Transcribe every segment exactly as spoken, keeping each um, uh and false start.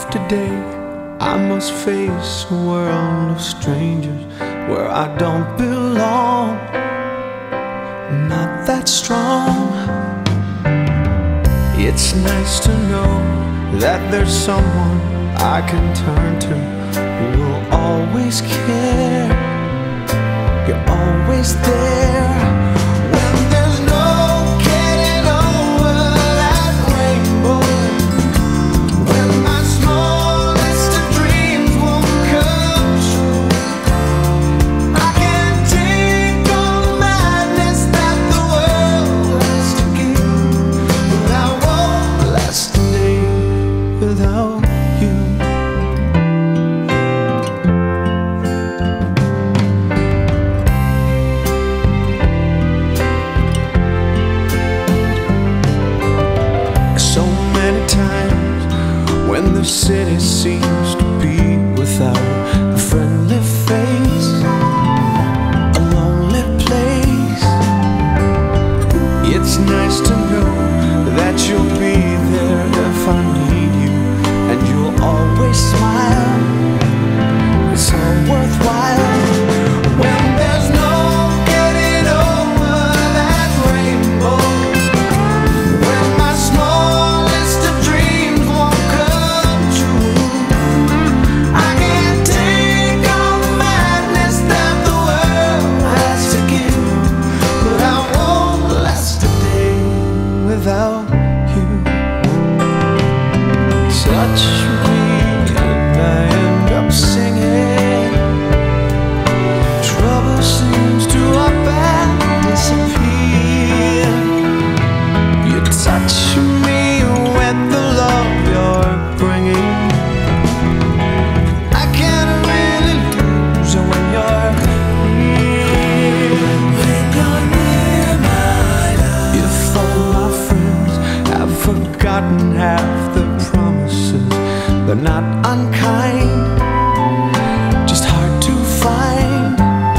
today, I must face a world of strangers where I don't belong. I'm not that strong. It's nice to know that there's someone I can turn to who will always care. You're always there. When there's no getting over that rainbow, when my smallest of dreams won't come true, I can't take all the madness that the world has to give, but I won't last a day without you. When the city seems to be without a friendly face, a lonely place, it's nice to know that you'll be there if I need you, and you'll always smile. It's all worthwhile. When there's no getting over that rainbow, when my smallest of dreams won't come true, I can't take all the madness that the world has to give, but I won't last a day without you. Touch me and I end up singing. Trouble seems to up and disappear. You touch me with the love you're bringing. I can't really lose when you're here. When you're near, my love. If all my friends have forgotten half the promises, they're not unkind, just hard to find.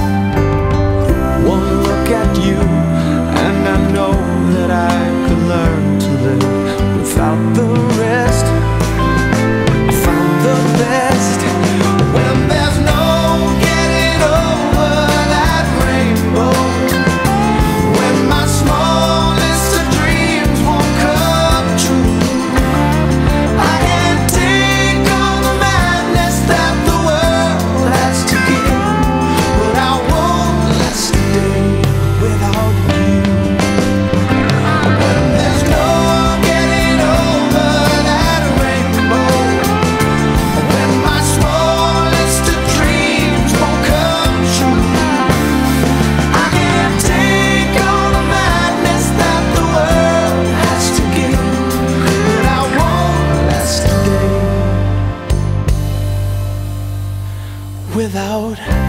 One look at you and I know that I could learn to live without the rest. I found the best. When there's no getting over that rainbow, when my smallest of dreams won't come true, I can't take all the madness that the world has to give, but I won't last a day without you. When there's no getting over that rainbow, when my smallest of dreams won't come true, I can't take all the madness that the world has to give, but I won't last a day without